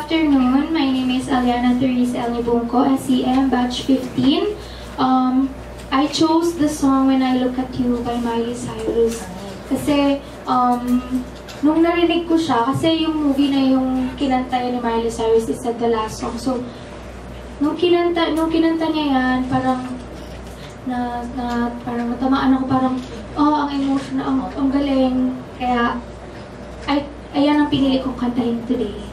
afternoon. My name is Aliana Theresa Elnibungco, SEM, Batch 15. I chose the song When I Look at You by Miley Cyrus. Kasi, nung narinig ko siya, kasi yung movie na yung kinanta ni Miley Cyrus is The Last Song. So, nung kinanta niya yan, parang natamaan ako, parang, ang emotion, ang galing. Kaya, ayan ang pinili kong kantahin today.